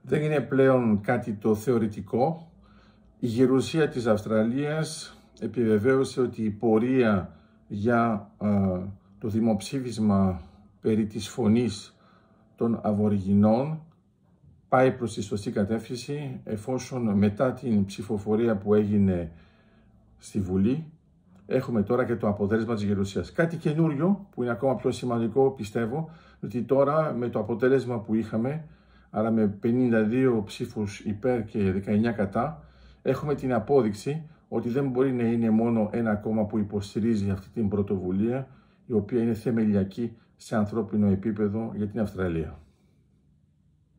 Δεν είναι πλέον κάτι το θεωρητικό. Η γερουσία της Αυστραλίας επιβεβαίωσε ότι η πορεία για το δημοψήφισμα περί της φωνής των Αβοριγινών πάει προς τη σωστή κατεύθυνση, εφόσον μετά την ψηφοφορία που έγινε στη Βουλή έχουμε τώρα και το αποτέλεσμα της γερουσίας. Κάτι καινούριο που είναι ακόμα πιο σημαντικό, πιστεύω, ότι τώρα με το αποτέλεσμα που είχαμε, άρα με 52 ψήφους υπέρ και 19 κατά, έχουμε την απόδειξη ότι δεν μπορεί να είναι μόνο ένα κόμμα που υποστηρίζει αυτή την πρωτοβουλία, η οποία είναι θεμελιακή σε ανθρώπινο επίπεδο για την Αυστραλία.